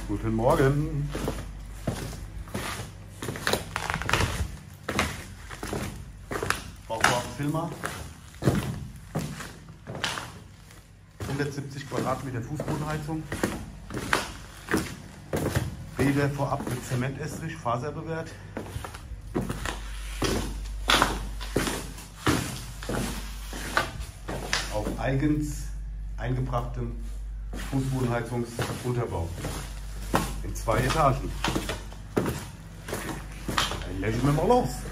Guten Morgen. Bauvorhaben-Filmer. 170 Quadratmeter Fußbodenheizung. Bäder vorab mit Zementestrich, faserbewehrt. Auf eigens eingebrachtem Fußbodenheizungsunterbau in 2 Etagen. Dann legen wir mal los.